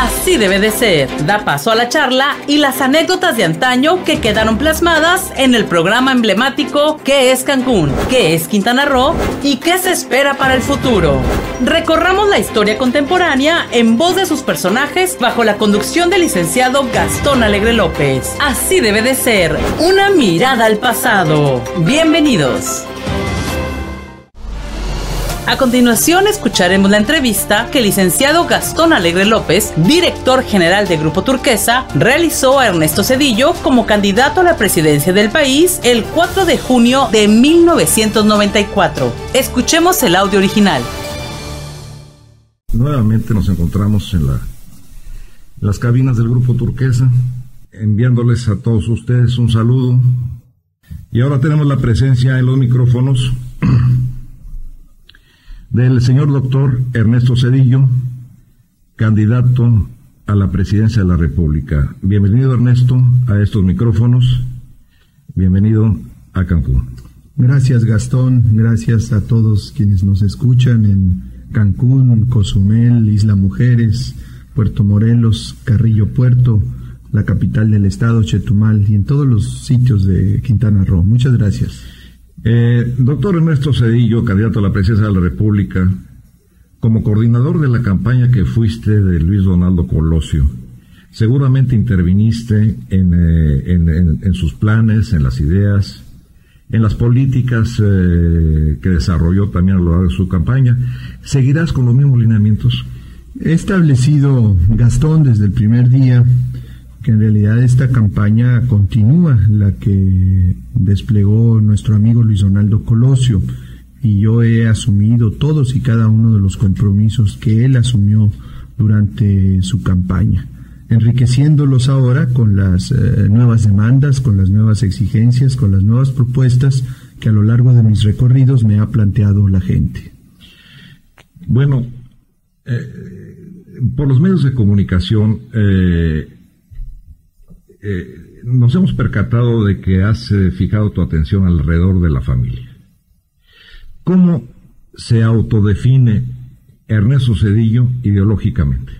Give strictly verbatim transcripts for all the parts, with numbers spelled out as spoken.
Así debe de ser. Da paso a la charla y las anécdotas de antaño que quedaron plasmadas en el programa emblemático ¿Qué es Cancún? ¿Qué es Quintana Roo? ¿Y qué se espera para el futuro? Recorramos la historia contemporánea en voz de sus personajes bajo la conducción del licenciado Gastón Alegre López. Así debe de ser. Una mirada al pasado. Bienvenidos. A continuación escucharemos la entrevista que el licenciado Gastón Alegre López, director general de Grupo Turquesa, realizó a Ernesto Zedillo como candidato a la presidencia del país el cuatro de junio de mil novecientos noventa y cuatro. Escuchemos el audio original. Nuevamente nos encontramos en, la, en las cabinas del Grupo Turquesa, enviándoles a todos ustedes un saludo. Y ahora tenemos la presencia en los micrófonos del señor doctor Ernesto Zedillo, candidato a la presidencia de la República. Bienvenido, Ernesto, a estos micrófonos. Bienvenido a Cancún. Gracias, Gastón. Gracias a todos quienes nos escuchan en Cancún, Cozumel, Isla Mujeres, Puerto Morelos, Carrillo Puerto, la capital del estado, Chetumal, y en todos los sitios de Quintana Roo. Muchas gracias. Eh, doctor Ernesto Zedillo, candidato a la presidencia de la República, como coordinador de la campaña que fuiste de Luis Donaldo Colosio, seguramente interviniste en, eh, en, en, en sus planes, en las ideas, en las políticas eh, que desarrolló también a lo largo de su campaña. ¿Seguirás con los mismos lineamientos? He establecido, Gastón, desde el primer día, que en realidad esta campaña continúa, la que desplegó nuestro amigo Luis Donaldo Colosio, y yo he asumido todos y cada uno de los compromisos que él asumió durante su campaña, enriqueciéndolos ahora con las eh, nuevas demandas, con las nuevas exigencias, con las nuevas propuestas que a lo largo de mis recorridos me ha planteado la gente. Bueno, eh, por los medios de comunicación, eh, Eh, nos hemos percatado de que has eh, fijado tu atención alrededor de la familia. ¿Cómo se autodefine Ernesto Zedillo ideológicamente?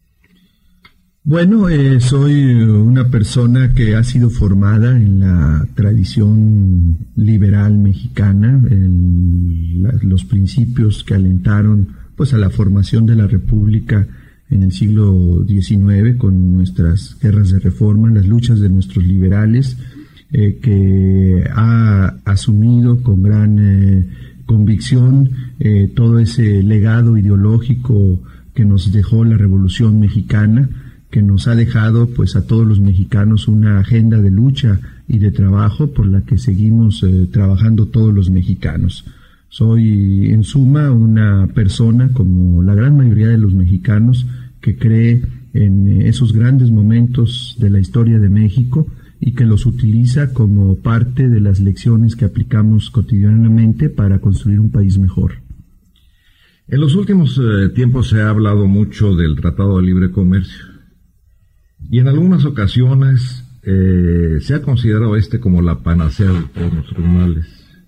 Bueno, eh, soy una persona que ha sido formada en la tradición liberal mexicana, en la, los principios que alentaron pues a la formación de la República en el siglo diecinueve, con nuestras guerras de reforma, las luchas de nuestros liberales, eh, que ha asumido con gran eh, convicción eh, todo ese legado ideológico que nos dejó la Revolución Mexicana, que nos ha dejado pues a todos los mexicanos una agenda de lucha y de trabajo por la que seguimos eh, trabajando todos los mexicanos. Soy, en suma, una persona, como la gran mayoría de los mexicanos, que cree en esos grandes momentos de la historia de México y que los utiliza como parte de las lecciones que aplicamos cotidianamente para construir un país mejor. En los últimos eh, tiempos se ha hablado mucho del Tratado de Libre Comercio y en algunas ocasiones eh, se ha considerado este como la panacea de todos nuestros males.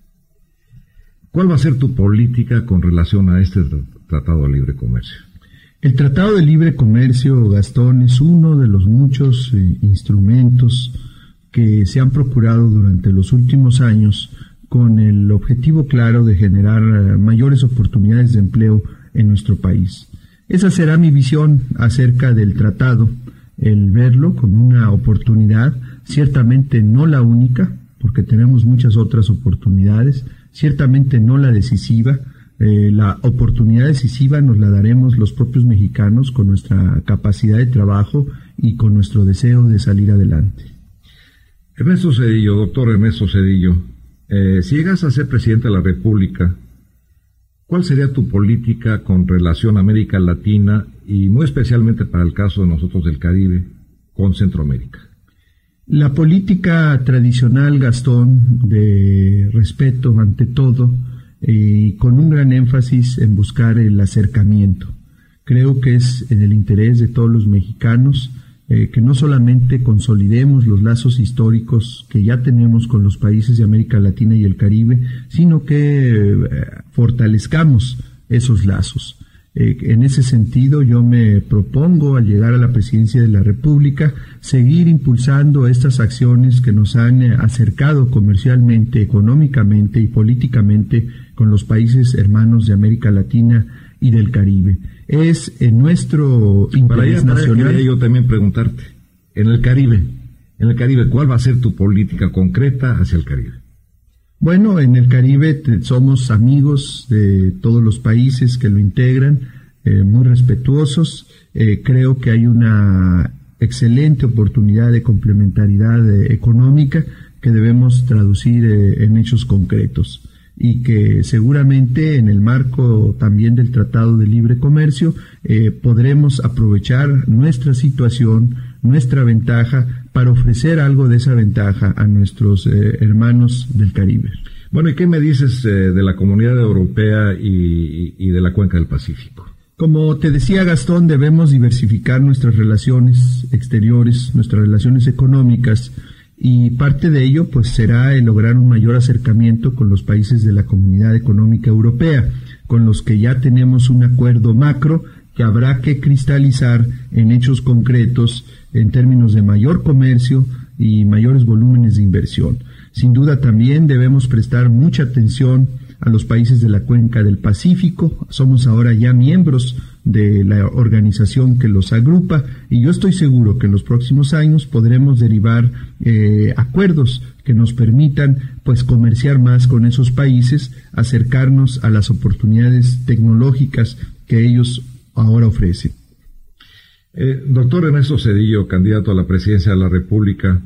¿Cuál va a ser tu política con relación a este Tratado de Libre Comercio? El Tratado de Libre Comercio, Gastón, es uno de los muchos eh, instrumentos que se han procurado durante los últimos años con el objetivo claro de generar eh, mayores oportunidades de empleo en nuestro país. Esa será mi visión acerca del tratado, el verlo como una oportunidad, ciertamente no la única, porque tenemos muchas otras oportunidades, ciertamente no la decisiva. Eh, la oportunidad decisiva nos la daremos los propios mexicanos con nuestra capacidad de trabajo y con nuestro deseo de salir adelante. Ernesto Zedillo, doctor Ernesto Zedillo, eh, si llegas a ser presidente de la República, ¿cuál sería tu política con relación a América Latina y muy especialmente para el caso de nosotros del Caribe con Centroamérica? La política tradicional, Gastón, de respeto ante todo, y con un gran énfasis en buscar el acercamiento. Creo que es en el interés de todos los mexicanos eh, que no solamente consolidemos los lazos históricos que ya tenemos con los países de América Latina y el Caribe, sino que eh, fortalezcamos esos lazos. Eh, en ese sentido, yo me propongo, al llegar a la presidencia de la República, seguir impulsando estas acciones que nos han eh, acercado comercialmente, económicamente y políticamente con los países hermanos de América Latina y del Caribe. Es en nuestro interés nacional. Quería yo también preguntarte, en el Caribe, en el Caribe, ¿cuál va a ser tu política concreta hacia el Caribe? Bueno, en el Caribe te, somos amigos de todos los países que lo integran, eh, muy respetuosos. Eh, creo que hay una excelente oportunidad de complementariedad eh, económica que debemos traducir eh, en hechos concretos, y que seguramente en el marco también del Tratado de Libre Comercio eh, podremos aprovechar nuestra situación, nuestra ventaja, para ofrecer algo de esa ventaja a nuestros eh, hermanos del Caribe. Bueno, ¿y qué me dices eh, de la Comunidad Europea y, y de la Cuenca del Pacífico? Como te decía, Gastón, debemos diversificar nuestras relaciones exteriores, nuestras relaciones económicas, y parte de ello pues será el lograr un mayor acercamiento con los países de la Comunidad Económica Europea, con los que ya tenemos un acuerdo macro que habrá que cristalizar en hechos concretos en términos de mayor comercio y mayores volúmenes de inversión. Sin duda también debemos prestar mucha atención a los países de la Cuenca del Pacífico. Somos ahora ya miembros de la organización que los agrupa, y yo estoy seguro que en los próximos años podremos derivar eh, acuerdos que nos permitan pues comerciar más con esos países, acercarnos a las oportunidades tecnológicas que ellos ahora ofrecen. Eh, doctor Ernesto Zedillo, candidato a la presidencia de la República,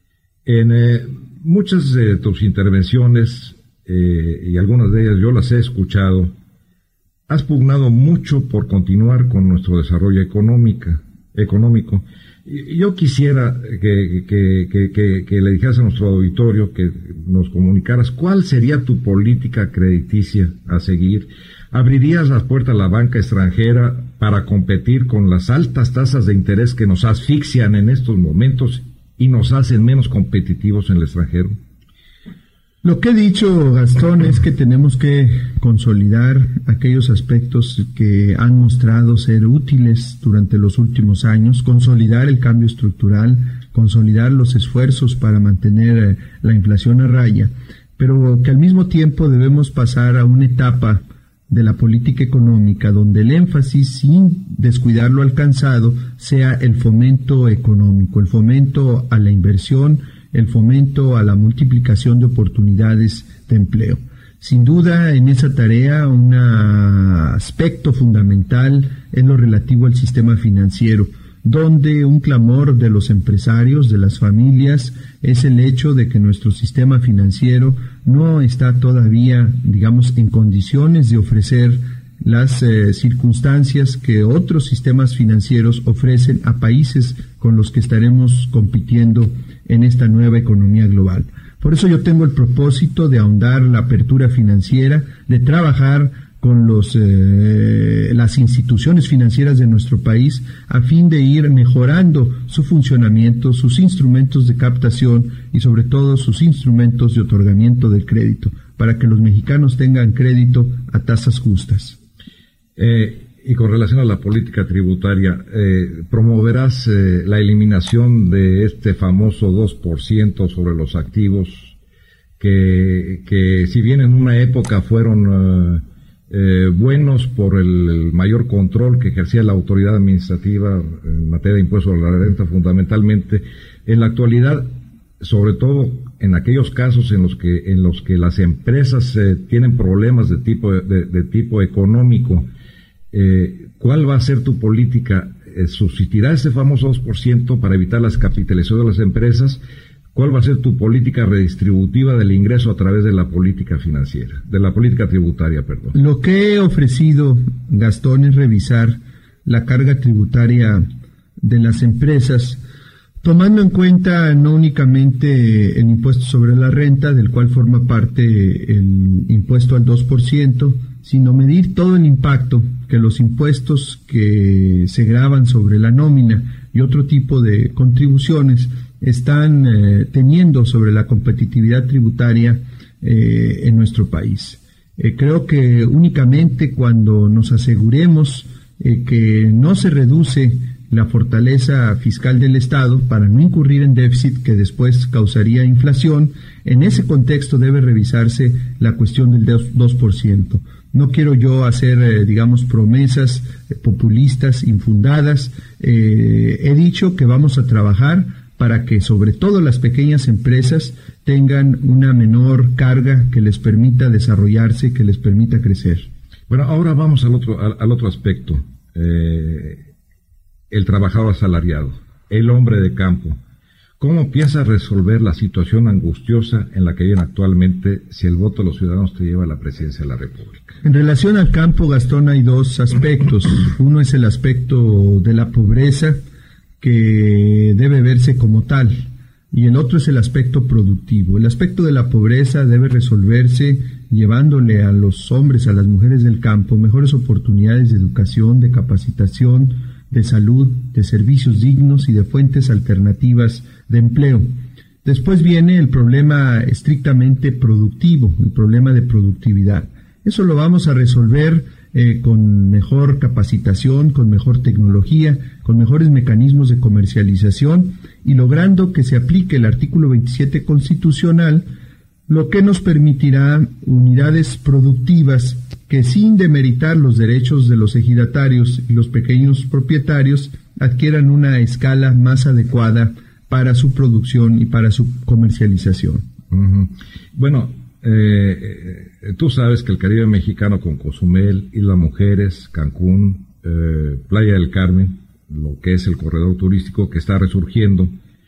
en eh, muchas de tus intervenciones, eh, y algunas de ellas yo las he escuchado, has pugnado mucho por continuar con nuestro desarrollo económica, económico. Y yo quisiera que, que, que, que, que le dijeras a nuestro auditorio, que nos comunicaras cuál sería tu política crediticia a seguir. ¿Abrirías las puertas a la banca extranjera para competir con las altas tasas de interés que nos asfixian en estos momentos y nos hacen menos competitivos en el extranjero? Lo que he dicho, Gastón, es que tenemos que consolidar aquellos aspectos que han mostrado ser útiles durante los últimos años, consolidar el cambio estructural, consolidar los esfuerzos para mantener la inflación a raya, pero que al mismo tiempo debemos pasar a una etapa de la política económica donde el énfasis, sin descuidar lo alcanzado, sea el fomento económico, el fomento a la inversión, el fomento a la multiplicación de oportunidades de empleo. Sin duda, en esa tarea, un aspecto fundamental es lo relativo al sistema financiero, donde un clamor de los empresarios, de las familias, es el hecho de que nuestro sistema financiero no está todavía, digamos, en condiciones de ofrecer las eh, circunstancias que otros sistemas financieros ofrecen a países con los que estaremos compitiendo en esta nueva economía global. Por eso yo tengo el propósito de ahondar la apertura financiera, de trabajar con los, eh, las instituciones financieras de nuestro país a fin de ir mejorando su funcionamiento, sus instrumentos de captación y sobre todo sus instrumentos de otorgamiento del crédito, para que los mexicanos tengan crédito a tasas justas. Eh, y con relación a la política tributaria, eh, ¿promoverás eh, la eliminación de este famoso dos por ciento sobre los activos que, que si bien en una época fueron uh, eh, buenos por el, el mayor control que ejercía la autoridad administrativa en materia de impuestos a la renta fundamentalmente, en la actualidad, sobre todo en aquellos casos en los que en los que las empresas eh, tienen problemas de tipo de, de tipo económico, eh, ¿cuál va a ser tu política? Eh, ¿Subsistirá este famoso dos por ciento para evitar las capitalizaciones de las empresas? ¿Cuál va a ser tu política redistributiva del ingreso a través de la política financiera, de la política tributaria, perdón? Lo que he ofrecido, Gastón, es revisar la carga tributaria de las empresas, tomando en cuenta no únicamente el impuesto sobre la renta, del cual forma parte el impuesto al dos por ciento, sino medir todo el impacto que los impuestos que se gravan sobre la nómina y otro tipo de contribuciones están eh, teniendo sobre la competitividad tributaria eh, en nuestro país. Eh, creo que únicamente cuando nos aseguremos eh, que no se reduce la fortaleza fiscal del Estado para no incurrir en déficit que después causaría inflación, en ese contexto debe revisarse la cuestión del dos por ciento. No quiero yo hacer, eh, digamos, promesas eh, populistas, infundadas. Eh, he dicho que vamos a trabajar para que sobre todo las pequeñas empresas tengan una menor carga que les permita desarrollarse, que les permita crecer. Bueno, ahora vamos al otro, al, al otro aspecto. Eh, el trabajador asalariado, el hombre de campo. ¿Cómo piensa resolver la situación angustiosa en la que viven actualmente si el voto de los ciudadanos te lleva a la presidencia de la República? En relación al campo, Gastón, hay dos aspectos. Uno es el aspecto de la pobreza, que debe verse como tal, y el otro es el aspecto productivo. El aspecto de la pobreza debe resolverse llevándole a los hombres, a las mujeres del campo, mejores oportunidades de educación, de capacitación, de salud, de servicios dignos y de fuentes alternativas de empleo. Después viene el problema estrictamente productivo, el problema de productividad. Eso lo vamos a resolver eh, con mejor capacitación, con mejor tecnología, con mejores mecanismos de comercialización y logrando que se aplique el artículo veintisiete constitucional, lo que nos permitirá unidades productivas que, sin demeritar los derechos de los ejidatarios y los pequeños propietarios, adquieran una escala más adecuada para su producción y para su comercialización. Uh-huh. Bueno, eh, tú sabes que el Caribe mexicano con Cozumel, Isla Mujeres, Cancún, eh, Playa del Carmen, lo que es el corredor turístico que está resurgiendo,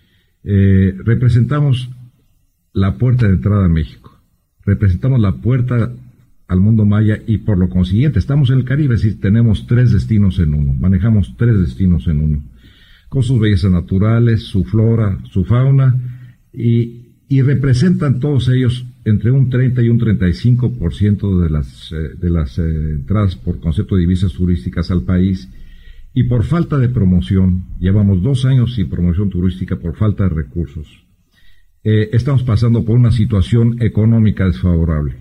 eh, representamos la puerta de entrada a México, representamos la puerta al mundo maya y por lo consiguiente estamos en el Caribe, es decir, tenemos tres destinos en uno, manejamos tres destinos en uno, con sus bellezas naturales, su flora, su fauna, y, y representan todos ellos entre un treinta y un treinta y cinco por ciento de las, eh, de las eh, entradas por concepto de divisas turísticas al país, y por falta de promoción, llevamos dos años sin promoción turística por falta de recursos. Eh, estamos pasando por una situación económica desfavorable.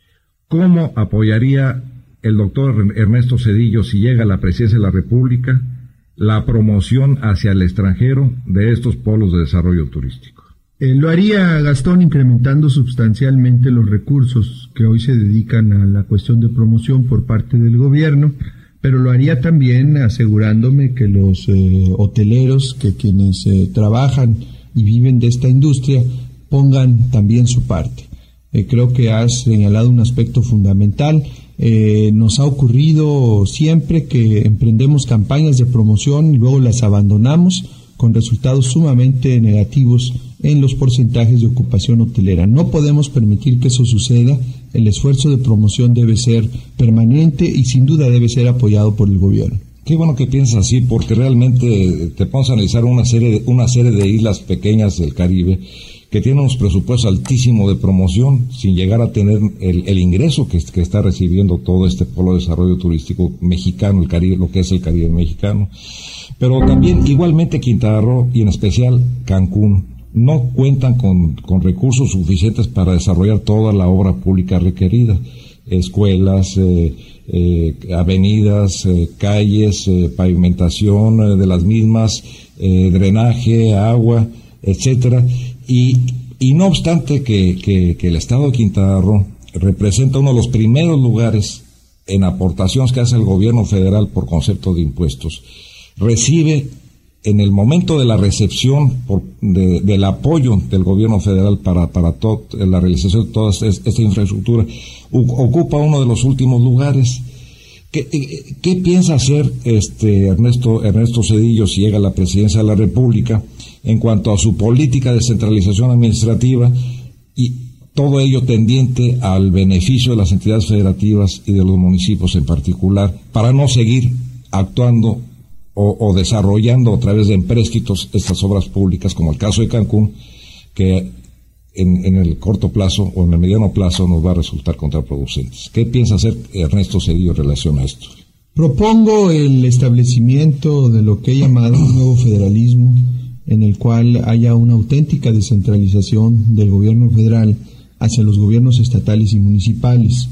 ¿Cómo apoyaría el doctor Ernesto Zedillo, si llega a la presidencia de la República, la promoción hacia el extranjero de estos polos de desarrollo turístico? Eh, lo haría, Gastón, incrementando sustancialmente los recursos que hoy se dedican a la cuestión de promoción por parte del gobierno, pero lo haría también asegurándome que los eh, hoteleros, que quienes eh, trabajan y viven de esta industria, pongan también su parte. Eh, creo que has señalado un aspecto fundamental. Eh, nos ha ocurrido siempre que emprendemos campañas de promoción y luego las abandonamos con resultados sumamente negativos en los porcentajes de ocupación hotelera. No podemos permitir que eso suceda. El esfuerzo de promoción debe ser permanente y sin duda debe ser apoyado por el gobierno. Qué bueno que piensas así, porque realmente te pones a analizar una serie de, una serie de islas pequeñas del Caribe que tienen unos presupuestos altísimos de promoción sin llegar a tener el, el ingreso que, que está recibiendo todo este polo de desarrollo turístico mexicano, el Caribe, lo que es el Caribe mexicano. Pero también igualmente Quintana Roo y en especial Cancún no cuentan con, con recursos suficientes para desarrollar toda la obra pública requerida. Escuelas, eh, eh, avenidas, eh, calles, eh, pavimentación eh, de las mismas, eh, drenaje, agua, etcétera. Y, y no obstante que, que, que el Estado de Quintana Roo representa uno de los primeros lugares en aportaciones que hace el gobierno federal por concepto de impuestos, recibe en el momento de la recepción por, de, del apoyo del gobierno federal para, para todo, la realización de toda esta infraestructura, ocupa uno de los últimos lugares. ¿Qué, qué piensa hacer este Ernesto, Ernesto Zedillo si llega a la presidencia de la República en cuanto a su política de centralización administrativa y todo ello tendiente al beneficio de las entidades federativas y de los municipios en particular, para no seguir actuando o, o desarrollando a través de empréstitos estas obras públicas, como el caso de Cancún, que en, en el corto plazo o en el mediano plazo nos va a resultar contraproducentes? ¿Qué piensa hacer Ernesto Zedillo en relación a esto? Propongo el establecimiento de lo que he llamado un nuevo federalismo, en el cual haya una auténtica descentralización del gobierno federal hacia los gobiernos estatales y municipales.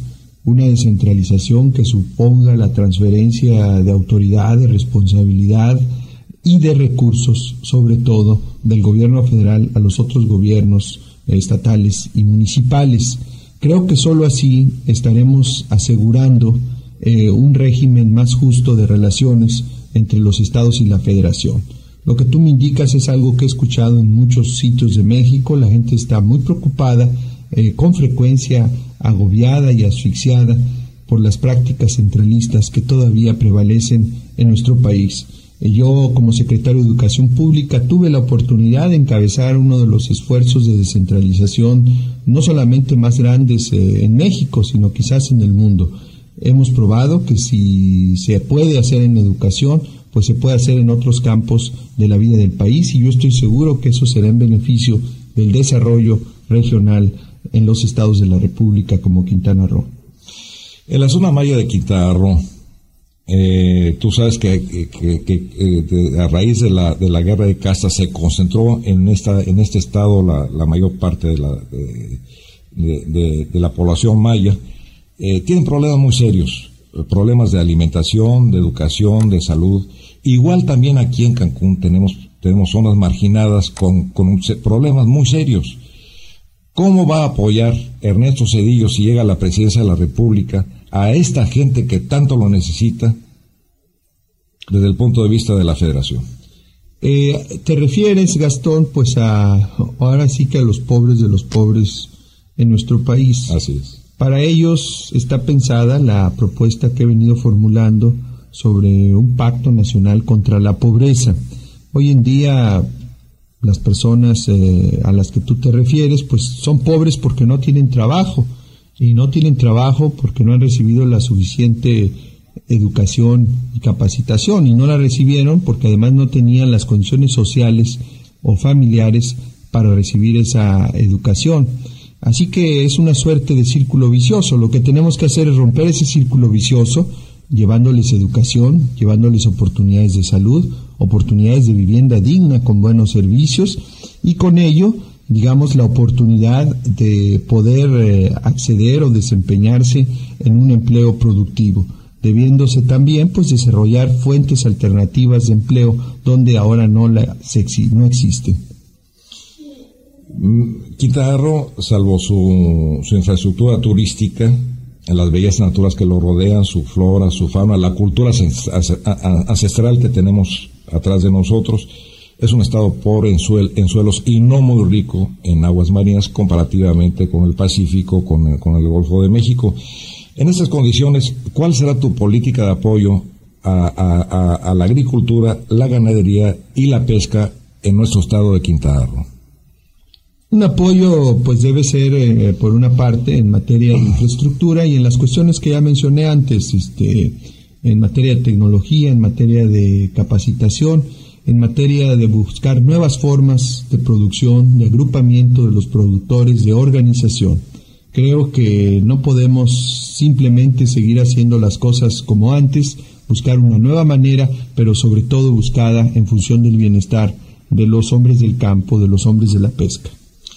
una descentralización que suponga la transferencia de autoridad, de responsabilidad y de recursos, sobre todo del gobierno federal a los otros gobiernos estatales y municipales. Creo que solo así estaremos asegurando eh, un régimen más justo de relaciones entre los estados y la federación. Lo que tú me indicas es algo que he escuchado en muchos sitios de México. La gente está muy preocupada, eh, con frecuencia agobiada y asfixiada por las prácticas centralistas que todavía prevalecen en nuestro país. Yo, como secretario de Educación Pública, tuve la oportunidad de encabezar uno de los esfuerzos de descentralización no solamente más grandes eh, en México, sino quizás en el mundo. Hemos probado que si se puede hacer en educación, pues se puede hacer en otros campos de la vida del país, y yo estoy seguro que eso será en beneficio del desarrollo regional en los estados de la República como Quintana Roo. En la zona maya de Quintana Roo, eh, tú sabes que, que, que eh, de, a raíz de la, de la guerra de castas se concentró en esta en este estado la, la mayor parte de la, de, de, de, de la población maya. Eh, tienen problemas muy serios, problemas de alimentación, de educación, de salud. Igual también aquí en Cancún tenemos, tenemos zonas marginadas con, con problemas muy serios. ¿Cómo va a apoyar Ernesto Zedillo, si llega a la presidencia de la República, a esta gente que tanto lo necesita desde el punto de vista de la Federación? Eh, ¿Te refieres, Gastón, pues a ahora sí que a los pobres de los pobres en nuestro país? Así es. Para ellos está pensada la propuesta que he venido formulando sobre un pacto nacional contra la pobreza. Hoy en día las personas eh, a las que tú te refieres pues son pobres porque no tienen trabajo, y no tienen trabajo porque no han recibido la suficiente educación y capacitación, y no la recibieron porque además no tenían las condiciones sociales o familiares para recibir esa educación. Así que es una suerte de círculo vicioso. Lo que tenemos que hacer es romper ese círculo vicioso, llevándoles educación, llevándoles oportunidades de salud, oportunidades de vivienda digna con buenos servicios, y con ello, digamos, la oportunidad de poder eh, acceder o desempeñarse en un empleo productivo, debiéndose también pues desarrollar fuentes alternativas de empleo donde ahora no, la, no existen. Quintana Roo, salvo su, su infraestructura turística, en las bellas naturas que lo rodean, su flora, su fauna, la cultura ancestral que tenemos atrás de nosotros, es un estado pobre en, suel, en suelos y no muy rico en aguas marinas comparativamente con el Pacífico, con el, con el Golfo de México. En estas condiciones, ¿cuál será tu política de apoyo a, a, a, a la agricultura, la ganadería y la pesca en nuestro estado de Quintana Roo? Un apoyo pues debe ser eh, por una parte en materia de infraestructura y en las cuestiones que ya mencioné antes, este, en materia de tecnología, en materia de capacitación, en materia de buscar nuevas formas de producción, de agrupamiento de los productores, de organización. Creo que no podemos simplemente seguir haciendo las cosas como antes, buscar una nueva manera, pero sobre todo buscada en función del bienestar de los hombres del campo, de los hombres de la pesca.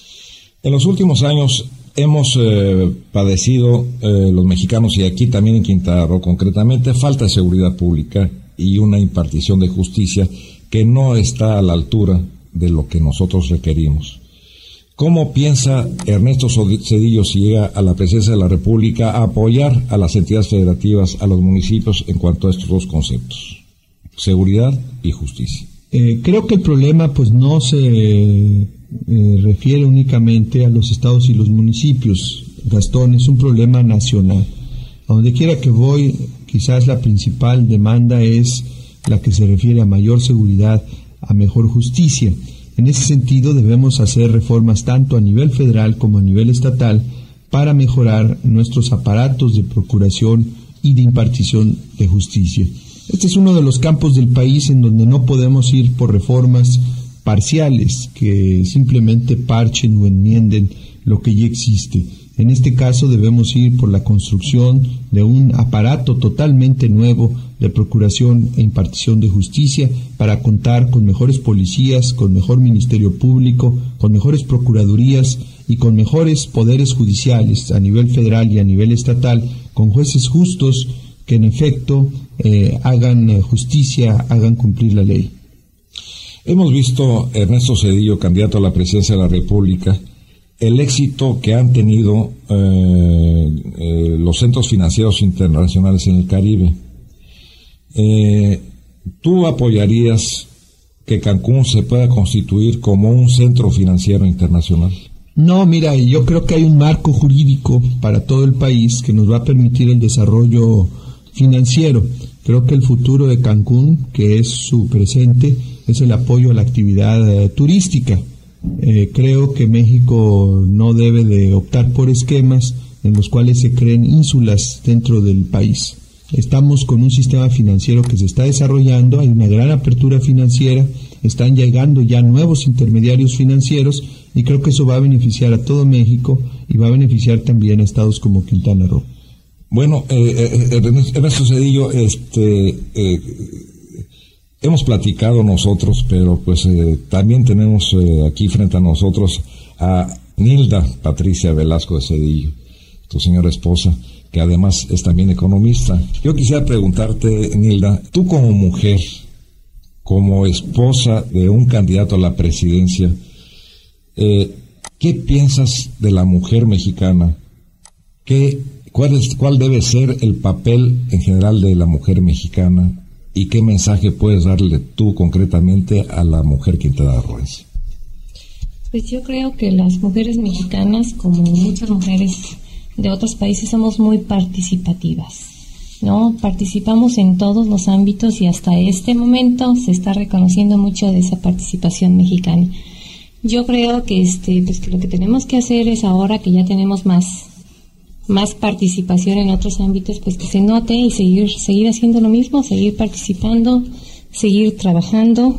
En los últimos años hemos eh, padecido eh, los mexicanos, y aquí también en Quintana Roo concretamente, falta de seguridad pública y una impartición de justicia que no está a la altura de lo que nosotros requerimos. ¿Cómo piensa Ernesto Zedillo, si llega a la presidencia de la República, a apoyar a las entidades federativas, a los municipios en cuanto a estos dos conceptos, seguridad y justicia? Eh, creo que el problema pues no se eh, refiere únicamente a los estados y los municipios, Gastón, es un problema nacional. A donde quiera que voy, quizás la principal demanda es la que se refiere a mayor seguridad, a mejor justicia. En ese sentido debemos hacer reformas tanto a nivel federal como a nivel estatal para mejorar nuestros aparatos de procuración y de impartición de justicia. Este es uno de los campos del país en donde no podemos ir por reformas parciales que simplemente parchen o enmienden lo que ya existe. En este caso debemos ir por la construcción de un aparato totalmente nuevo de procuración e impartición de justicia, para contar con mejores policías, con mejor ministerio público, con mejores procuradurías y con mejores poderes judiciales a nivel federal y a nivel estatal, con jueces justos que en efecto eh, hagan eh, justicia, hagan cumplir la ley. Hemos visto, Ernesto Zedillo, candidato a la presidencia de la República, el éxito que han tenido eh, eh, los centros financieros internacionales en el Caribe. Eh, ¿Tú apoyarías que Cancún se pueda constituir como un centro financiero internacional? No, mira, yo creo que hay un marco jurídico para todo el país que nos va a permitir el desarrollo financiero. Creo que el futuro de Cancún, que es su presente, es el apoyo a la actividad eh, turística. Eh, creo que México no debe de optar por esquemas en los cuales se creen ínsulas dentro del país. Estamos con un sistema financiero que se está desarrollando, hay una gran apertura financiera, están llegando ya nuevos intermediarios financieros y creo que eso va a beneficiar a todo México y va a beneficiar también a estados como Quintana Roo. Bueno, eh, eh, Ernesto Zedillo, este, eh, hemos platicado nosotros, pero pues eh, también tenemos eh, aquí frente a nosotros a Nilda Patricia Velasco de Zedillo, tu señora esposa, que además es también economista. Yo quisiera preguntarte, Nilda, tú como mujer, como esposa de un candidato a la presidencia, eh, ¿qué piensas de la mujer mexicana? ¿Qué, cuál, es, ¿Cuál debe ser el papel en general de la mujer mexicana? ¿Y qué mensaje puedes darle tú concretamente a la mujer quintanarroense? Pues yo creo que las mujeres mexicanas, como muchas mujeres de otros países, somos muy participativas, ¿no? Participamos en todos los ámbitos y hasta este momento se está reconociendo mucho de esa participación mexicana. Yo creo que este pues que lo que tenemos que hacer es, ahora que ya tenemos más más participación en otros ámbitos, pues que se note y seguir seguir haciendo lo mismo, seguir participando, seguir trabajando,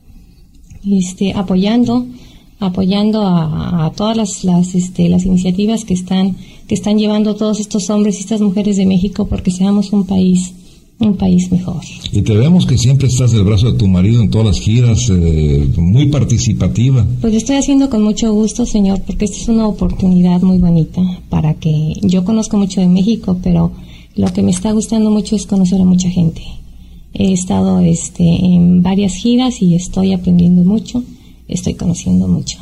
este apoyando apoyando a, a todas las las este las iniciativas que están que están llevando todos estos hombres y estas mujeres de México, porque seamos un país un país mejor. Y te vemos que siempre estás del brazo de tu marido en todas las giras, eh, muy participativa. Pues lo estoy haciendo con mucho gusto, señor, porque esta es una oportunidad muy bonita para que yo conozco mucho de México, pero lo que me está gustando mucho es conocer a mucha gente. He estado este en varias giras y estoy aprendiendo mucho, estoy conociendo mucho.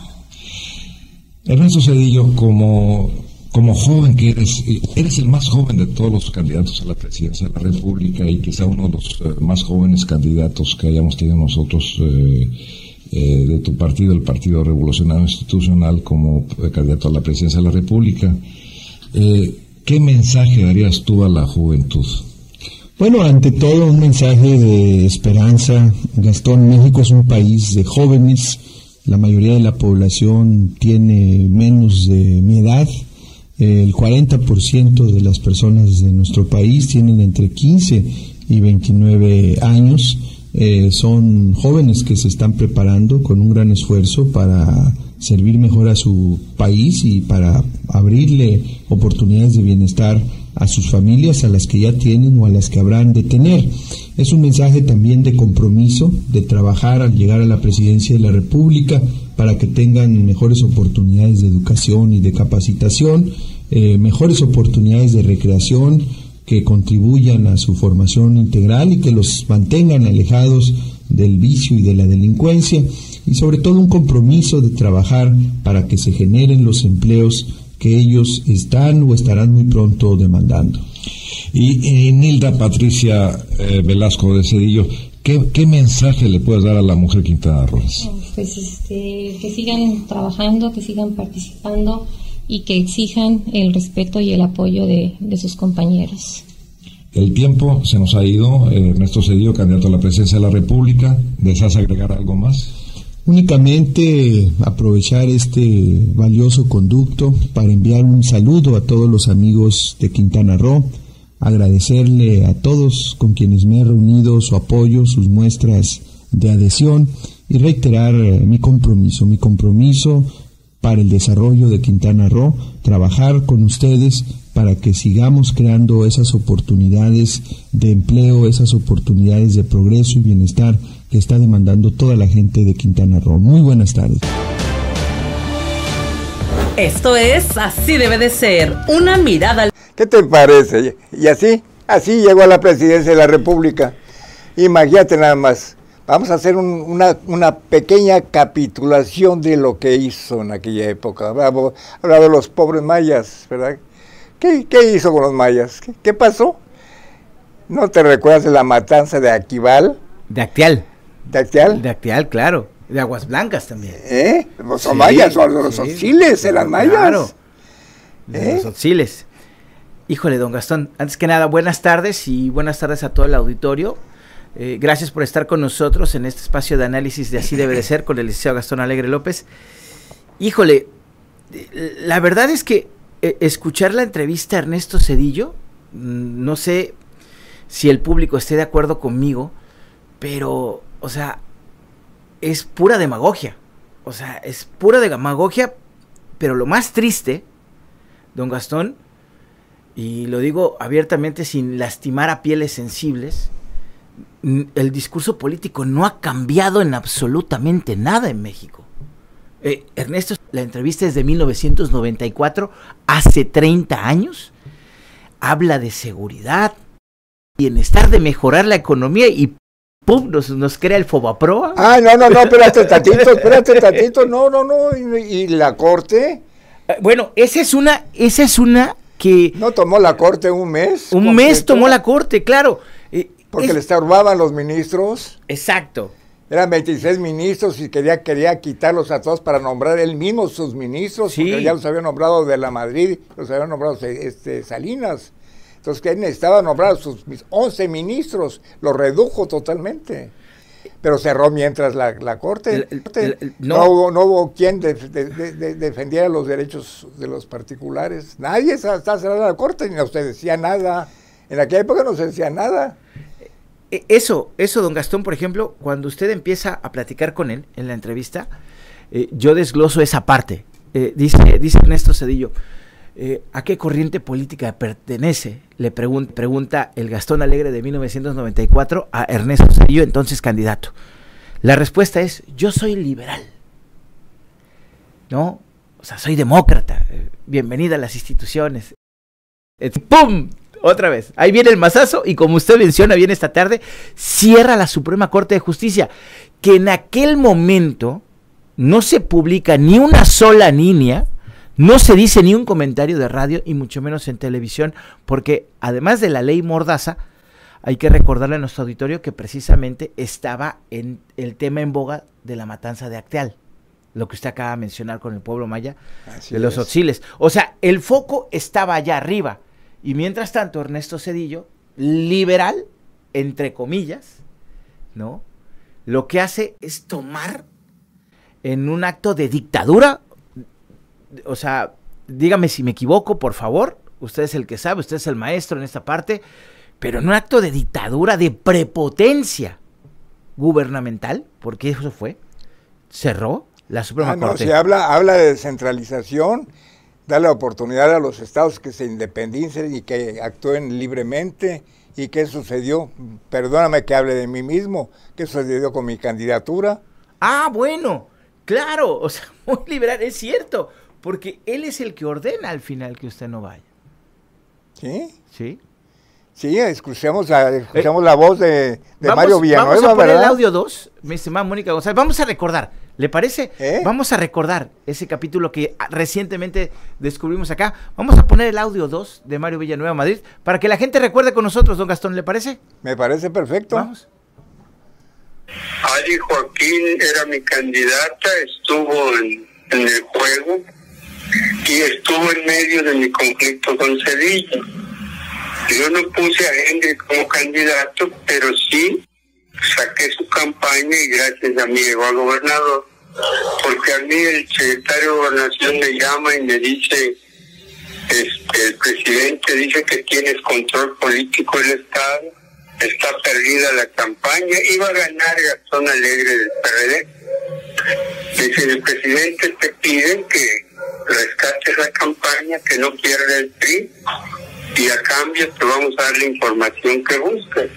Ernesto Zedillo, como Como joven que eres, eres el más joven de todos los candidatos a la presidencia de la República y quizá uno de los eh, más jóvenes candidatos que hayamos tenido nosotros eh, eh, de tu partido, el Partido Revolucionario Institucional, como eh, candidato a la presidencia de la República. Eh, ¿Qué mensaje darías tú a la juventud? Bueno, ante todo un mensaje de esperanza. Gastón, México es un país de jóvenes, la mayoría de la población tiene menos de mi edad. El cuarenta por ciento de las personas de nuestro país tienen entre quince y veintinueve años. Eh, son jóvenes que se están preparando con un gran esfuerzo para servir mejor a su país y para abrirle oportunidades de bienestar a sus familias, a las que ya tienen o a las que habrán de tener. Es un mensaje también de compromiso, de trabajar al llegar a la presidencia de la República para que tengan mejores oportunidades de educación y de capacitación, eh, mejores oportunidades de recreación que contribuyan a su formación integral y que los mantengan alejados del vicio y de la delincuencia, y sobre todo un compromiso de trabajar para que se generen los empleos que ellos están o estarán muy pronto demandando. Y, y Nilda Patricia eh, Velasco de Zedillo, ¿qué, ¿qué mensaje le puedes dar a la mujer quintanarroense? Pues este, que sigan trabajando, que sigan participando y que exijan el respeto y el apoyo de, de sus compañeros. El tiempo se nos ha ido. eh, Ernesto Zedillo, candidato a la presidencia de la República, ¿deseas agregar algo más? Únicamente aprovechar este valioso conducto para enviar un saludo a todos los amigos de Quintana Roo, agradecerle a todos con quienes me he reunido su apoyo, sus muestras de adhesión y reiterar mi compromiso, mi compromiso para el desarrollo de Quintana Roo, trabajar con ustedes para que sigamos creando esas oportunidades de empleo, esas oportunidades de progreso y bienestar que está demandando toda la gente de Quintana Roo. Muy buenas tardes. Esto es Así Debe de Ser, una mirada al... ¿Qué te parece? Y así, así llegó a la presidencia de la República. Imagínate nada más. Vamos a hacer un, una, una pequeña capitulación de lo que hizo en aquella época. Hablaba, hablaba de los pobres mayas, ¿verdad? ¿Qué, qué hizo con los mayas? ¿Qué, qué pasó? ¿No te recuerdas de la matanza de Aquival? De Acteal. ¿De Acteal? De Acteal, claro. De Aguas Blancas también. ¿Eh? Los Sí, mayas, son los sí. otziles, eran mayas. Claro. De ¿Eh? los otziles. Híjole, don Gastón, antes que nada, buenas tardes y buenas tardes a todo el auditorio. Eh, gracias por estar con nosotros en este espacio de análisis de Así Debe de Ser con el licenciado Gastón Alegre López. Híjole, la verdad es que eh, escuchar la entrevista a Ernesto Zedillo, no sé si el público esté de acuerdo conmigo, pero, o sea, es pura demagogia. O sea, es pura demagogia, pero lo más triste, don Gastón, y lo digo abiertamente sin lastimar a pieles sensibles, el discurso político no ha cambiado en absolutamente nada en México. Eh, Ernesto, la entrevista es de mil novecientos noventa y cuatro, hace treinta años, habla de seguridad, bienestar, de mejorar la economía y ¡pum! Nos, nos crea el Fobaproa. Ah, no, no, no, espérate tantito, espérate tantito, no, no, no, y, y la Corte... Eh, bueno, esa es una, esa es una que... ¿No tomó la Corte un mes? Un completo? mes tomó la Corte, claro. Eh, Porque es, le estorbaban los ministros. Exacto. Eran veintiséis ministros y quería, quería quitarlos a todos para nombrar él mismo sus ministros, Sí. porque ya los había nombrado de la Madrid, los había nombrado este, Salinas. Entonces, que él necesitaba nombrar sus once ministros, los redujo totalmente. Pero cerró mientras la, la Corte. El- el- el- el- no. no. No, hubo, no hubo quien de, de, de, de, defendiera los derechos de los particulares. Nadie estaba cerrada la Corte, ni no se decía nada. En aquella época no se decía nada. Eso, eso, don Gastón, por ejemplo, cuando usted empieza a platicar con él en la entrevista, eh, yo desgloso esa parte. Eh, dice, dice Ernesto Zedillo, eh, ¿a qué corriente política pertenece? Le pregun- pregunta el Gastón Alegre de mil novecientos noventa y cuatro a Ernesto Zedillo, entonces candidato. La respuesta es, yo soy liberal. ¿No? O sea, soy demócrata. Eh, bienvenida a las instituciones. Eh, ¡Pum! Otra vez, ahí viene el mazazo y como usted menciona bien esta tarde, cierra la Suprema Corte de Justicia, que en aquel momento no se publica ni una sola línea, no se dice ni un comentario de radio y mucho menos en televisión, porque además de la ley Mordaza, hay que recordarle a nuestro auditorio que precisamente estaba en el tema en boga de la matanza de Acteal, lo que usted acaba de mencionar con el pueblo maya, Así de los es. otziles. O sea, el foco estaba allá arriba. Y mientras tanto, Ernesto Zedillo, liberal, entre comillas, ¿no? Lo que hace es tomar en un acto de dictadura, o sea, dígame si me equivoco, por favor, usted es el que sabe, usted es el maestro en esta parte, pero en un acto de dictadura, de prepotencia gubernamental, porque eso fue, cerró la Suprema Ah, no, Corte. si habla, habla de descentralización, da la oportunidad a los estados que se independicen y que actúen libremente. ¿Y qué sucedió? Perdóname que hable de mí mismo. ¿Qué sucedió con mi candidatura? Ah, bueno, claro, o sea, muy liberal, es cierto, porque él es el que ordena al final que usted no vaya. ¿Sí? ¿Sí? Sí, escuchamos la, escuchamos la voz de, de Vamos- Mario Villanueva, Vamos a poner ¿verdad? el audio dos, mi estimada Mónica González. Vamos a recordar, ¿le parece? ¿Eh? Vamos a recordar ese capítulo que ah, recientemente descubrimos acá. Vamos a poner el audio dos de Mario Villanueva Madrid para que la gente recuerde con nosotros, don Gastón, ¿le parece? Me parece perfecto. Vamos. Ali Joaquín era mi candidata, estuvo en, en el juego y estuvo en medio de mi conflicto con Zedillo. Yo no puse a Henry como candidato, pero sí saqué su campaña y gracias a mí llegó a gobernador, porque a mí el secretario de Gobernación me llama y me dice, este, el presidente dice que tienes control político del Estado, está perdida la campaña, iba a ganar Gastón Alegre del P R D. Dice, el presidente te pide que, rescate esa campaña, que no pierda el P R I, y a cambio te vamos a dar la información que buscas.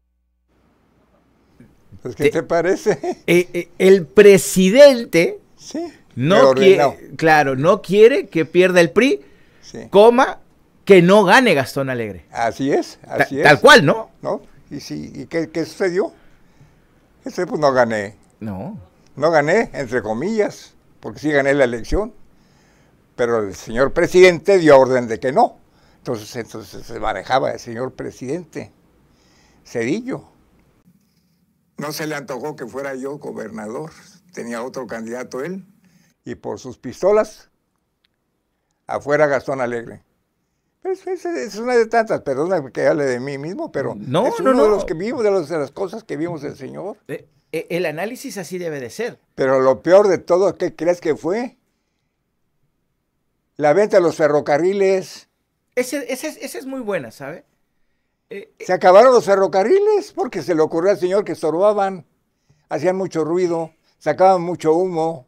Pues, ¿qué te, te parece? Eh, eh, el presidente sí, no quiere, claro, no quiere que pierda el P R I, sí. coma, que no gane Gastón Alegre. Así es, así Ta es. Tal cual, ¿no? ¿No? ¿Y, sí, y qué, qué sucedió? Ese pues no gané. No. No gané, entre comillas, porque sí gané la elección. Pero el señor presidente dio orden de que no. Entonces, entonces se manejaba el señor presidente Zedillo. No se le antojó que fuera yo gobernador. Tenía otro candidato él. Y por sus pistolas, afuera Gastón Alegre. Es, es, es una de tantas, perdona que hable de mí mismo, pero no, es uno no, no. de los que vimos, de, los, de las cosas que vimos del señor. Eh, eh, el análisis así debe de ser. Pero lo peor de todo, ¿qué crees que fue? La venta de los ferrocarriles. Ese, ese, esa es muy buena, ¿sabe? Eh, se acabaron los ferrocarriles porque se le ocurrió al señor que estorbaban, hacían mucho ruido, sacaban mucho humo.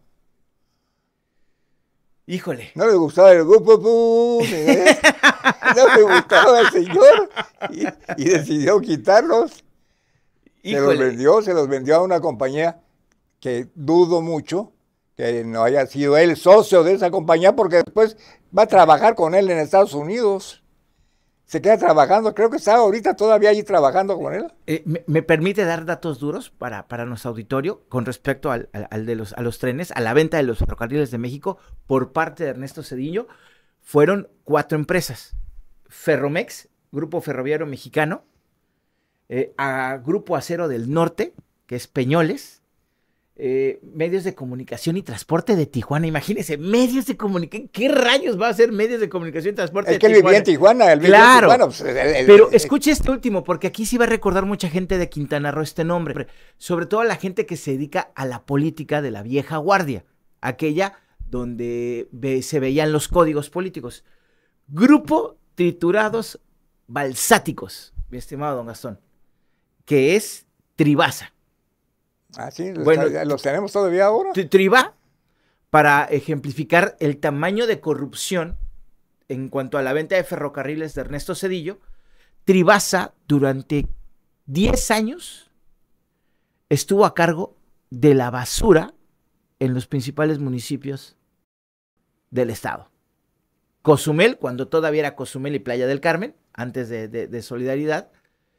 Híjole. No le gustaba el grupo, ¿eh? No le gustaba al señor y, y decidió quitarlos. Híjole. Se los vendió, se los vendió a una compañía que dudo mucho que no haya sido él socio de esa compañía, porque después va a trabajar con él en Estados Unidos. Se queda trabajando, creo que está ahorita todavía allí trabajando con él. Eh, me, ¿Me permite dar datos duros para, para nuestro auditorio con respecto al, al, al de los, a los trenes, a la venta de los ferrocarriles de México por parte de Ernesto Zedillo? Fueron cuatro empresas: Ferromex, Grupo Ferroviario Mexicano, eh, a Grupo Acero del Norte, que es Peñoles, eh, Medios de Comunicación y Transporte de Tijuana. Imagínense, medios de comunicación. ¿Qué rayos va a ser medios de comunicación y transporte es de que Tijuana? Él vivía en Tijuana. Él claro, vivía en Tijuana, pues, el, el, pero el, escuche este último, porque aquí sí va a recordar mucha gente de Quintana Roo este nombre. Sobre todo la gente que se dedica a la política de la vieja guardia, aquella donde ve, se veían los códigos políticos. Grupo Triturados Balsáticos, mi estimado don Gastón, que es Tribasa. Ah, sí, los, bueno, los tenemos todavía ahora. Triba, para ejemplificar el tamaño de corrupción en cuanto a la venta de ferrocarriles de Ernesto Zedillo. Tribasa durante diez años estuvo a cargo de la basura en los principales municipios del estado. Cozumel, cuando todavía era Cozumel y Playa del Carmen, antes de, de, de Solidaridad,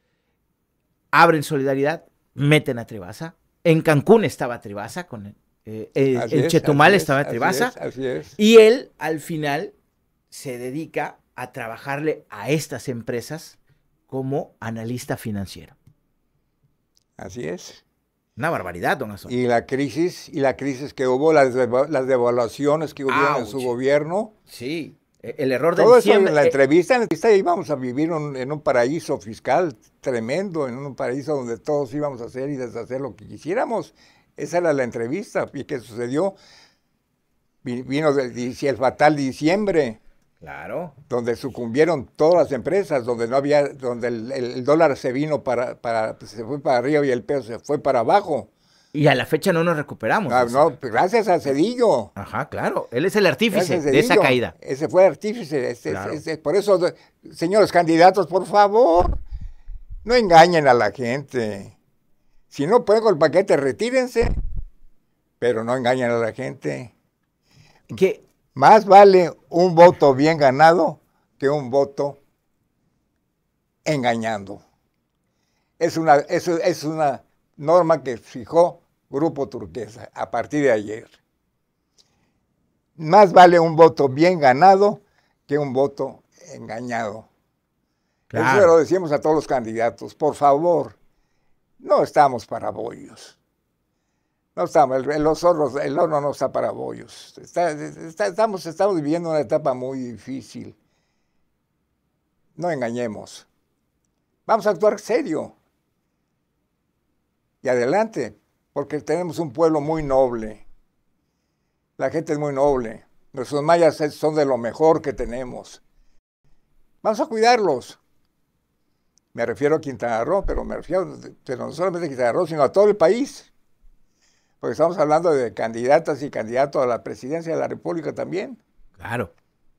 abren Solidaridad, meten a Tribasa. En Cancún estaba Tribasa, con el, eh, el, el es, Chetumal es, estaba Tribasa, así es, así es. Y él al final se dedica a trabajarle a estas empresas como analista financiero. Así es. Una barbaridad, don Gastón. Y la crisis, y la crisis que hubo, las, las devaluaciones que hubo en su gobierno. Sí, el error de todo diciembre. Eso en la eh, entrevista, en la entrevista íbamos a vivir un, en un paraíso fiscal tremendo, en un paraíso donde todos íbamos a hacer y deshacer lo que quisiéramos. Esa era la entrevista. ¿Y qué sucedió? Vino el, el fatal diciembre. Claro. Donde sucumbieron todas las empresas, donde no había, donde el, el dólar se vino para, para, se fue para arriba y el peso se fue para abajo. Y a la fecha no nos recuperamos. No, no, gracias a Zedillo. Ajá, claro. Él es el artífice de esa caída. Ese fue el artífice. Este, claro. este, por eso, señores candidatos, por favor, no engañen a la gente. Si no pueden con el paquete, retírense, pero no engañen a la gente. ¿Qué? Más vale un voto bien ganado que un voto engañando. Es una, es, es una norma que fijó Grupo Turquesa a partir de ayer. Más vale un voto bien ganado que un voto engañado. Claro. Eso lo decimos a todos los candidatos. Por favor, no estamos para bollos. No estamos, el, los hornos, el horno no está para bollos. Está, está, estamos, estamos viviendo una etapa muy difícil. No engañemos. Vamos a actuar serio. Y adelante, porque tenemos un pueblo muy noble. La gente es muy noble. Nuestros mayas son de lo mejor que tenemos. Vamos a cuidarlos. Me refiero a Quintana Roo, pero me refiero pero no solamente a Quintana Roo, sino a todo el país. Porque estamos hablando de candidatas y candidatos a la presidencia de la República también. Claro.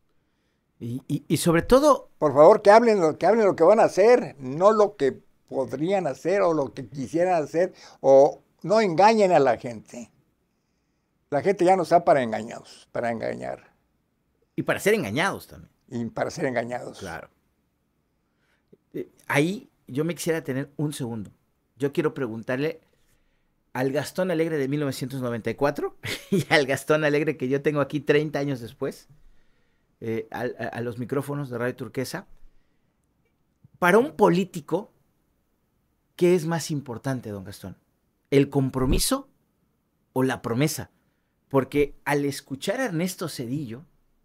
Y, y, y sobre todo... Por favor, que hablen, lo, que hablen lo que van a hacer, no lo que podrían hacer o lo que quisieran hacer, o no engañen a la gente. La gente ya no está para engañados, para engañar. Y para ser engañados también. Y para ser engañados. Claro. Eh, ahí yo me quisiera tener un segundo. Yo quiero preguntarle al Gastón Alegre de mil novecientos noventa y cuatro y al Gastón Alegre que yo tengo aquí treinta años después, eh, a, a, a los micrófonos de Radio Turquesa. Para un político, ¿qué es más importante, don Gastón? ¿El compromiso o la promesa? Porque al escuchar a Ernesto Zedillo,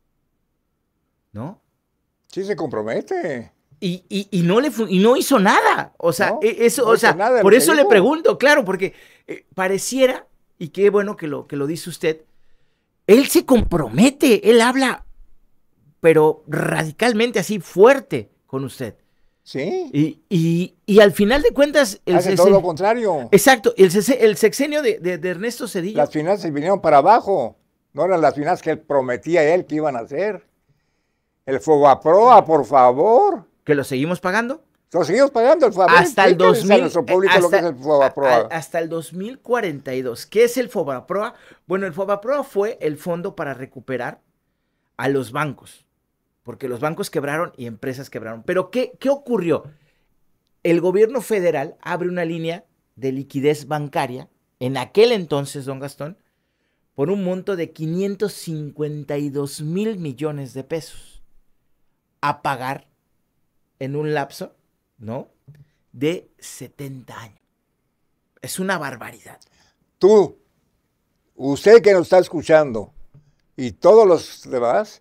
¿no? Sí se compromete. Y, y, y, no le y no hizo nada. O sea, no, eso, no o sea nada, por eso dijo. le pregunto, claro, porque eh, pareciera, y qué bueno que lo, que lo dice usted, él se compromete, él habla, pero radicalmente así, fuerte con usted. Sí. Y, y, y al final de cuentas... El Hace todo lo contrario. Exacto, el, el sexenio de, de, de Ernesto Zedillo... Las finanzas vinieron para abajo, no eran las finanzas que él prometía él que iban a hacer. El Fobaproa, por favor. ¿Que lo seguimos pagando? Lo seguimos pagando el Fobaproa. Hasta el dos mil, a nuestro público hasta, lo que es el Fobaproa. Hasta el dos mil cuarenta y dos. ¿Qué es el Fobaproa? Bueno, el Fobaproa fue el fondo para recuperar a los bancos, porque los bancos quebraron y empresas quebraron. Pero ¿qué, qué ocurrió? El gobierno federal abre una línea de liquidez bancaria, en aquel entonces, don Gastón, por un monto de quinientos cincuenta y dos mil millones de pesos, a pagar en un lapso, ¿no?, de setenta años. Es una barbaridad. Tú, usted que nos está escuchando, y todos los demás,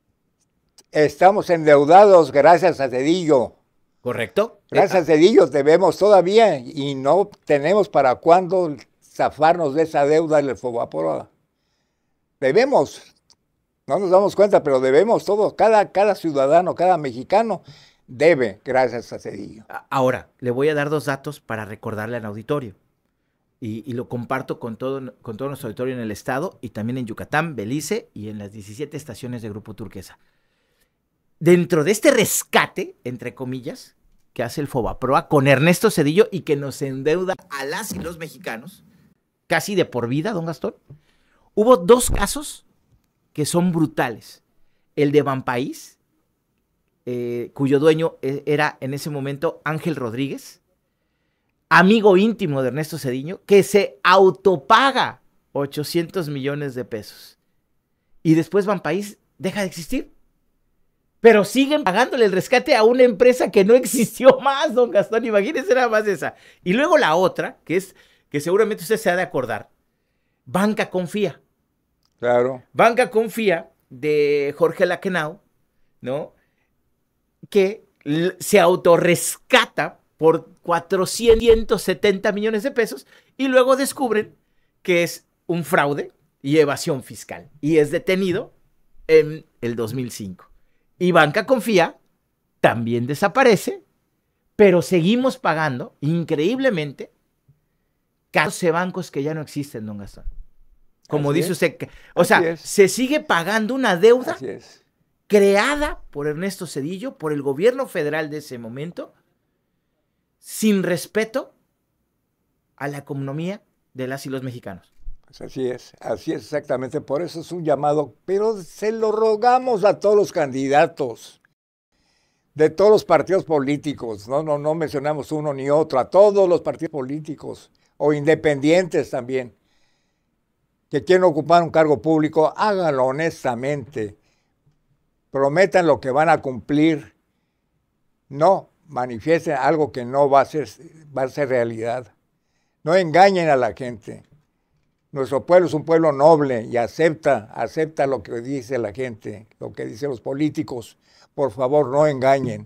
estamos endeudados gracias a Zedillo. ¿Correcto? Gracias a Zedillo debemos todavía y no tenemos para cuándo zafarnos de esa deuda del Fobaproa. Debemos, no nos damos cuenta, pero debemos todo, cada, cada ciudadano, cada mexicano debe, gracias a Zedillo. Ahora, le voy a dar dos datos para recordarle al auditorio. Y, y lo comparto con todo, con todo nuestro auditorio en el estado y también en Yucatán, Belice y en las diecisiete estaciones de Grupo Turquesa. Dentro de este rescate, entre comillas, que hace el Fobaproa con Ernesto Zedillo y que nos endeuda a las y los mexicanos, casi de por vida, don Gastón, hubo dos casos que son brutales. El de Banpaís, eh, cuyo dueño era en ese momento Ángel Rodríguez, amigo íntimo de Ernesto Zedillo, que se autopaga ochocientos millones de pesos. Y después Banpaís deja de existir. Pero siguen pagándole el rescate a una empresa que no existió más, don Gastón. Imagínense nada más esa. Y luego la otra, que es que seguramente usted se ha de acordar, Banca Confía. Claro. Banca Confía de Jorge Laquenau, ¿no?, que se autorrescata por cuatrocientos setenta millones de pesos y luego descubren que es un fraude y evasión fiscal. Y es detenido en el dos mil cinco. Y Banca Confía también desaparece, pero seguimos pagando, increíblemente, catorce bancos que ya no existen, don Gastón. Como Así dice es. usted, que, o Así sea, es. se sigue pagando una deuda Así es. creada por Ernesto Zedillo, por el gobierno federal de ese momento, sin respeto a la economía de las y los mexicanos. Pues así es, así es exactamente, por eso es un llamado, pero se lo rogamos a todos los candidatos de todos los partidos políticos, no, no, no mencionamos uno ni otro, a todos los partidos políticos o independientes también, que quieren ocupar un cargo público, háganlo honestamente, prometan lo que van a cumplir, no manifiesten algo que no va a ser, va a ser realidad, no engañen a la gente. Nuestro pueblo es un pueblo noble y acepta, acepta lo que dice la gente, lo que dicen los políticos. Por favor, no engañen.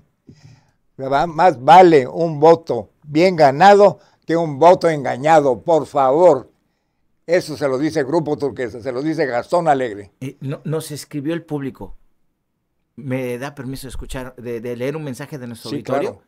Más vale un voto bien ganado que un voto engañado, por favor. Eso se lo dice el Grupo Turquesa, se lo dice Gastón Alegre. Eh, no, nos escribió el público. ¿Me da permiso de escuchar, de, de leer un mensaje de nuestro Sí, auditorio? claro.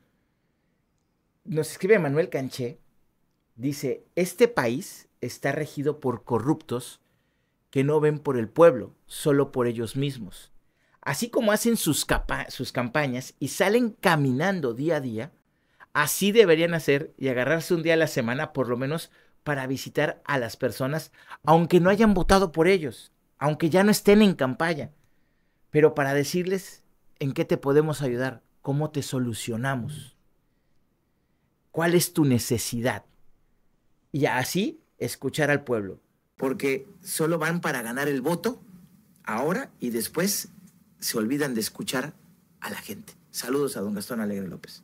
Nos escribe Manuel Canché. Dice, este país está regido por corruptos que no ven por el pueblo, solo por ellos mismos. Así como hacen sus, capa sus campañas y salen caminando día a día, así deberían hacer y agarrarse un día a la semana, por lo menos, para visitar a las personas, aunque no hayan votado por ellos, aunque ya no estén en campaña, pero para decirles en qué te podemos ayudar, cómo te solucionamos, cuál es tu necesidad. Y así escuchar al pueblo, porque solo van para ganar el voto ahora y después se olvidan de escuchar a la gente. Saludos a don Gastón Alegre López.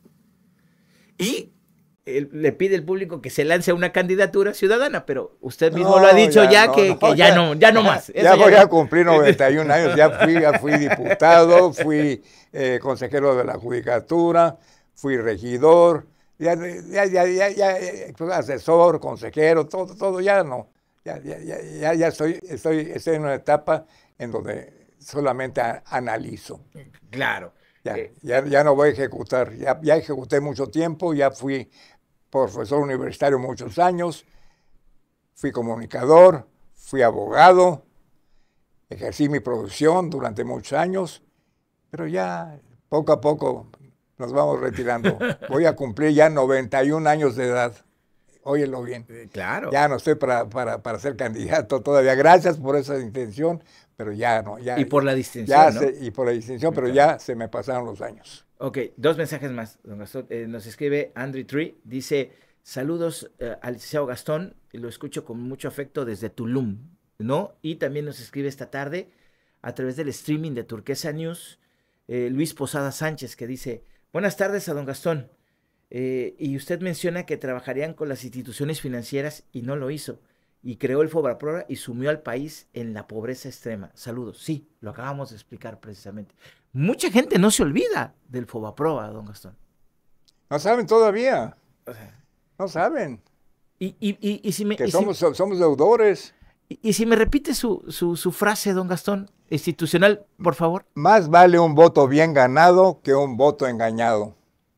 Y él, le pide al público que se lance a una candidatura ciudadana, pero usted mismo no, lo ha dicho ya, ya no, que, no, que ya, ya no, ya no más. Ya, ya voy ya a cumplir noventa y un años, ya fui, ya fui diputado, fui eh, consejero de la judicatura, fui regidor, ya, ya, ya, ya, ya asesor, consejero, todo, todo, ya no. Ya, ya, ya, ya, ya estoy, estoy, estoy en una etapa en donde solamente a, analizo. Claro. Ya, eh. ya, ya no voy a ejecutar. Ya, ya ejecuté mucho tiempo, ya fui profesor universitario muchos años, fui comunicador, fui abogado, ejercí mi profesión durante muchos años, pero ya poco a poco nos vamos retirando. Voy a cumplir ya noventa y un años de edad. Óyelo bien. Claro. Ya no estoy para, para, para ser candidato todavía. Gracias por esa intención, pero ya no. Ya, y por la distinción, ya ¿no? se, y por la distinción, pero ya se me pasaron los años. Ok, dos mensajes más, don Gastón. Eh, nos escribe Andrew Tree, dice, saludos eh, al licenciado Gastón, lo escucho con mucho afecto desde Tulum, ¿no? Y también nos escribe esta tarde, a través del streaming de Turquesa News, eh, Luis Posada Sánchez, que dice, buenas tardes a don Gastón. Eh, y usted menciona que trabajarían con las instituciones financieras y no lo hizo, y creó el Fobaproa y sumió al país en la pobreza extrema. Saludos. Sí, lo acabamos de explicar precisamente. Mucha gente no se olvida del Fobaproa, don Gastón. No saben todavía. O sea, no saben. Y, y, y, y si me, que y somos, si, somos deudores. Y, y si me repite su, su, su frase, don Gastón, institucional, por favor. Más vale un voto bien ganado que un voto engañado.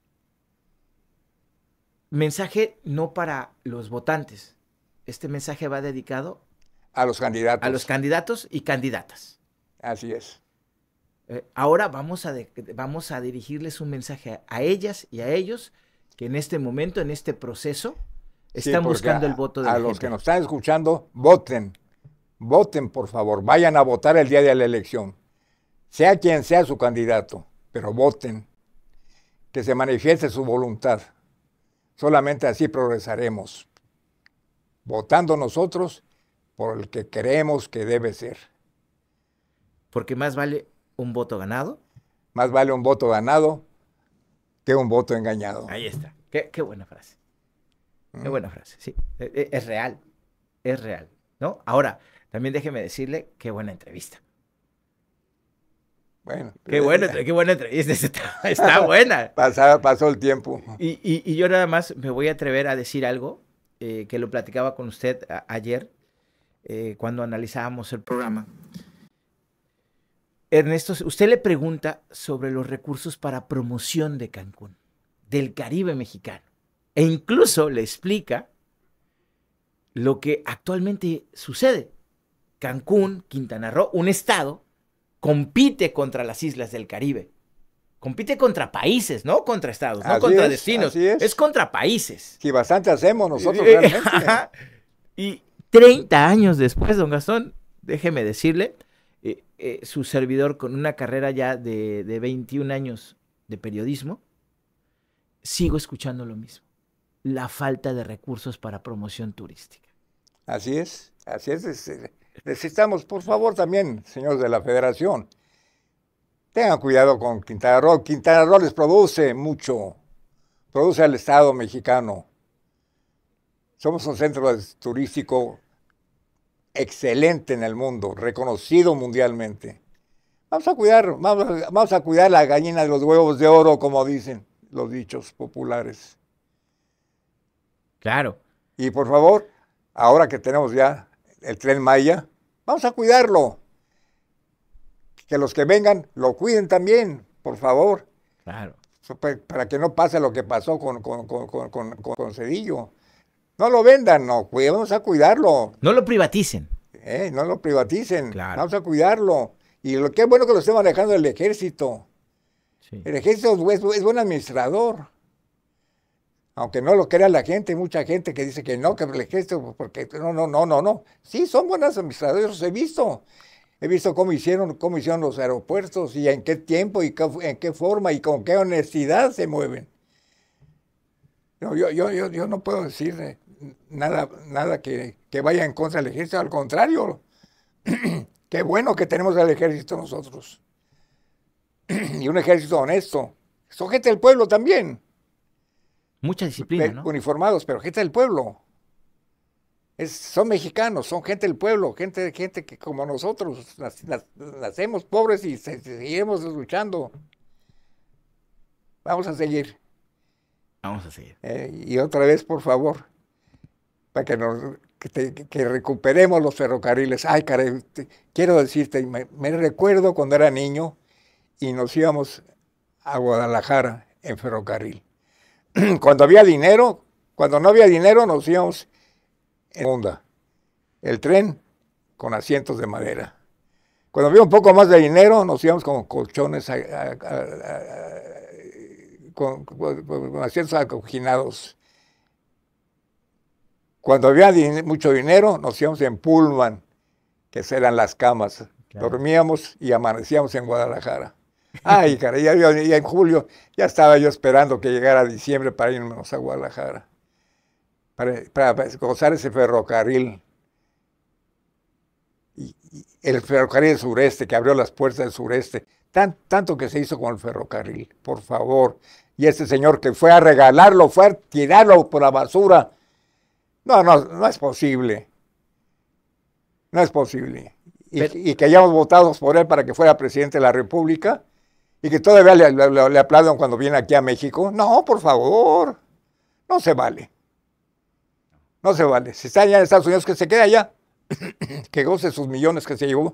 Mensaje no para los votantes. Este mensaje va dedicado a los candidatos. A los candidatos y candidatas. Así es. Eh, ahora vamos a, de, vamos a dirigirles un mensaje a, a ellas y a ellos que en este momento, en este proceso, están sí, buscando a, el voto de a la los gente. Que nos están escuchando, voten. Voten, por favor. Vayan a votar el día de la elección. Sea quien sea su candidato, pero voten. Que se manifieste su voluntad. Solamente así progresaremos, votando nosotros por el que creemos que debe ser. Porque más vale un voto ganado. Más vale un voto ganado que un voto engañado. Ahí está. Qué, qué buena frase. Mm. Qué buena frase, sí. Es, es real, es real, ¿no? Ahora, también déjeme decirle, qué buena entrevista. Bueno, qué, bueno, qué buena entrevista, está, está buena. Pasó, pasó el tiempo. Y, y, y yo nada más me voy a atrever a decir algo eh, que lo platicaba con usted a, ayer eh, cuando analizábamos el programa. Ernesto, usted le pregunta sobre los recursos para promoción de Cancún, del Caribe mexicano, e incluso le explica lo que actualmente sucede. Cancún, Quintana Roo, un estado, compite contra las islas del Caribe. Compite contra países, no contra estados, no así contra es, destinos. Así es. es contra países. Sí, bastante hacemos nosotros realmente. Y treinta años después, don Gastón, déjeme decirle, eh, eh, su servidor con una carrera ya de, de veintiún años de periodismo, sigo escuchando lo mismo. La falta de recursos para promoción turística. Así es, así es. es Necesitamos, por favor, también, señores de la Federación, tengan cuidado con Quintana Roo. Quintana Roo les produce mucho, produce al Estado mexicano. Somos un centro turístico excelente en el mundo, reconocido mundialmente. Vamos a cuidar, vamos, vamos a cuidar la gallina de los huevos de oro, como dicen los dichos populares. Claro. Y por favor, ahora que tenemos ya el Tren Maya, vamos a cuidarlo. Que los que vengan lo cuiden también, por favor. Claro. Para que no pase lo que pasó con, con, con, con, con, con Cedillo. No lo vendan, no, vamos a cuidarlo. No lo privaticen. ¿eh? No lo privaticen, Claro. vamos a cuidarlo. Y lo que es bueno que lo esté manejando el ejército. Sí. El ejército es, es buen administrador. Aunque no lo crea la gente, mucha gente que dice que no, que el ejército, porque no, no, no, no, no. Sí, son buenos administradores, los he visto. He visto cómo hicieron, cómo hicieron los aeropuertos y en qué tiempo y qué, en qué forma y con qué honestidad se mueven. No, yo, yo, yo, yo no puedo decir nada, nada que, que vaya en contra del ejército, al contrario. Qué bueno que tenemos al ejército nosotros. Y un ejército honesto. Son gente del pueblo también. Mucha disciplina, ¿no? Uniformados, pero gente del pueblo. Es, son mexicanos, son gente del pueblo, gente, gente que como nosotros nac, nac, nacemos pobres y se, seguiremos luchando. Vamos a seguir. Vamos a seguir. Eh, y otra vez, por favor, para que nos que, te, que recuperemos los ferrocarriles. Ay, caray, te, quiero decirte, me, me recuerdo cuando era niño y nos íbamos a Guadalajara en ferrocarril. Cuando había dinero, cuando no había dinero, nos íbamos en Honda, el tren con asientos de madera. Cuando había un poco más de dinero, nos íbamos con colchones, a, a, a, a, con, con, con asientos acoginados. Cuando había din mucho dinero, nos íbamos en Pullman, que eran las camas. Claro. Dormíamos y amanecíamos en Guadalajara. Ay, caray, ya, ya, ya en julio ya estaba yo esperando que llegara diciembre para irnos a Guadalajara, para, para, para gozar ese ferrocarril. Y, y el ferrocarril del sureste, que abrió las puertas del sureste, tan, tanto que se hizo con el ferrocarril, por favor. Y este señor que fue a regalarlo, fue a tirarlo por la basura. No, no, no es posible. No es posible. Y, Pero, y que hayamos votado por él para que fuera presidente de la República. Y que todavía le, le, le aplaudan cuando viene aquí a México. No, por favor. No se vale. No se vale. Si está allá en Estados Unidos, que se quede allá. Que goce sus millones que se llevó.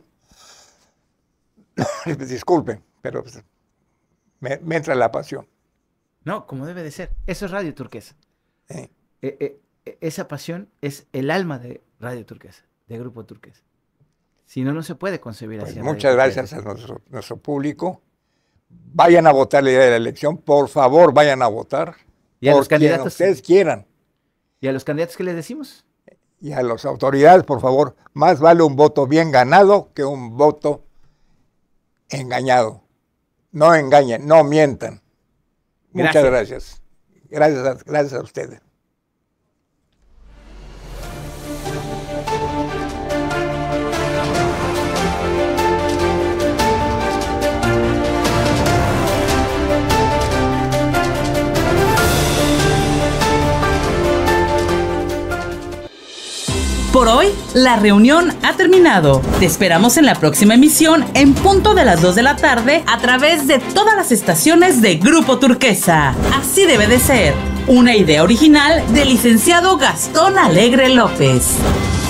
Disculpen, pero pues, me, me entra la pasión. No, como debe de ser. Eso es Radio Turquesa. ¿Eh? Eh, eh, esa pasión es el alma de Radio Turquesa, de Grupo Turquesa. Si no, no se puede concebir pues así. Muchas gracias a nuestro, nuestro público. Vayan a votar el día de la elección, por favor, vayan a votar. Y a los candidatos. Ustedes quieran. ¿Y a los candidatos qué les decimos? Y a las autoridades, por favor, más vale un voto bien ganado que un voto engañado. No engañen, no mientan. Gracias. Muchas gracias. Gracias a, gracias a ustedes. Por hoy, la reunión ha terminado. Te esperamos en la próxima emisión en punto de las dos de la tarde a través de todas las estaciones de Grupo Turquesa. Así debe de ser. Una idea original del licenciado Gastón Alegre López.